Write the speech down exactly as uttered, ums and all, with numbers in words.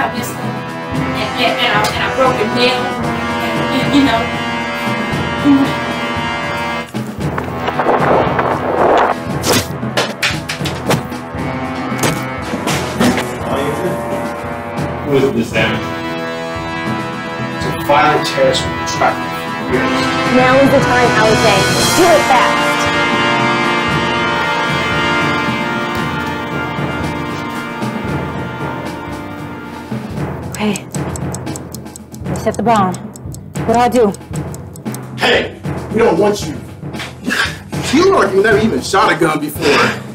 obviously, and, and, and, a, and a broken nail, and, and you know. Who is this damage? It's a violent terrorist we've been tracking for years. Now is the time, I would say. Do it fast. Okay. Let's set the bomb. What do I do? Hey, we don't want you. You look like you never even shot a gun before.